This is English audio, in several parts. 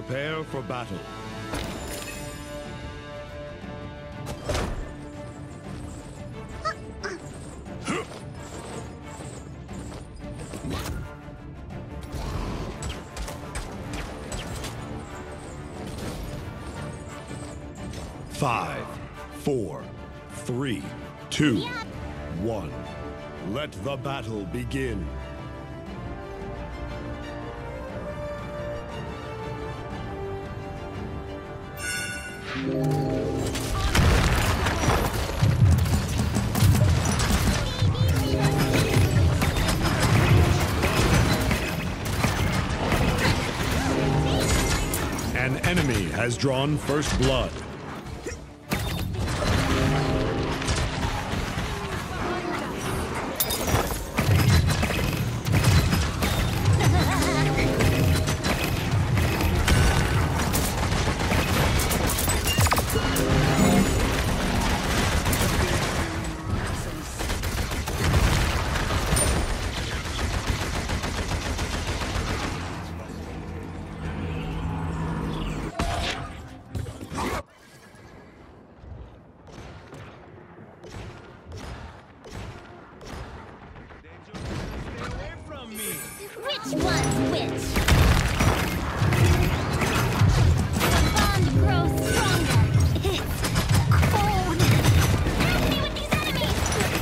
Prepare for battle. Five, four, three, two, one. Let the battle begin. An enemy has drawn first blood. Which one's which? The bond grows stronger. It's cold. Help me with these enemies!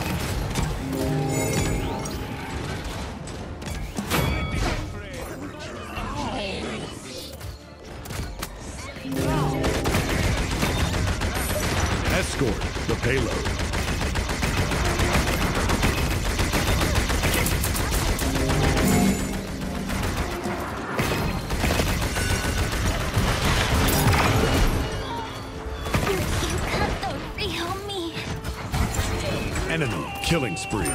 Escort the payload. Enemy killing spree.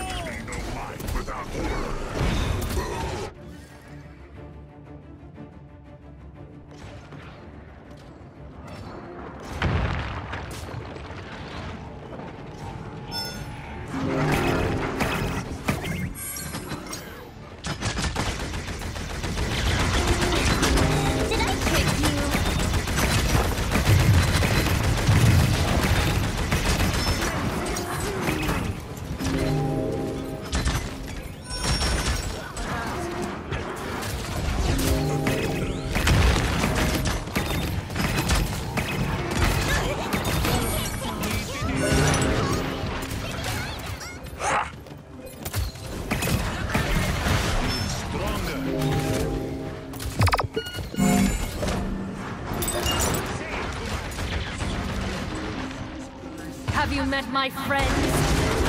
Did I trick you? 'Have you met my friends?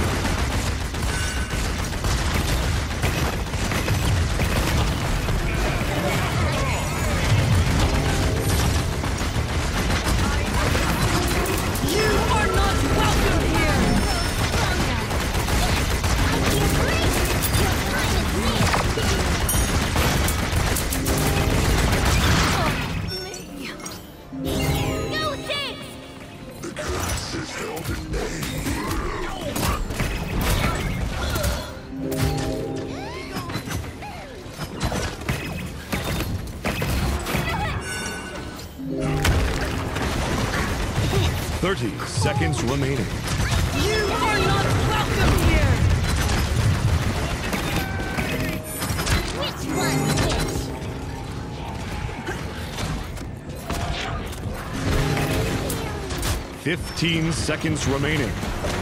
Thirty seconds remaining. You are not welcome here! Which one's which? 15 seconds remaining.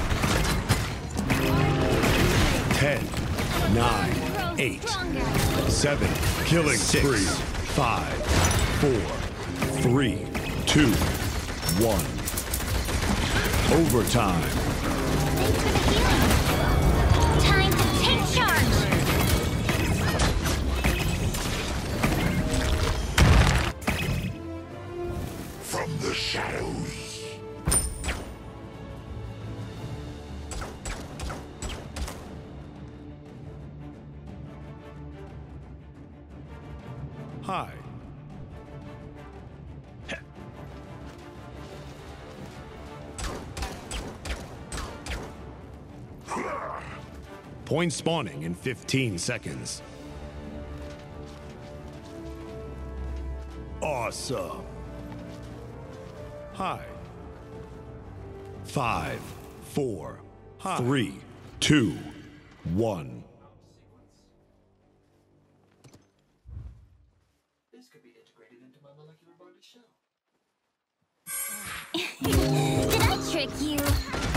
10, 9, 8, 7, killing spree. 5, 4, 3, 2, 1. Overtime. Thanks for the healing. Time to take charge. From the shadows. Hi. Point spawning in 15 seconds. Awesome. Hide. 5, 4, 3, 2, 1. This could be integrated into my molecular bonded shell. Did I trick you?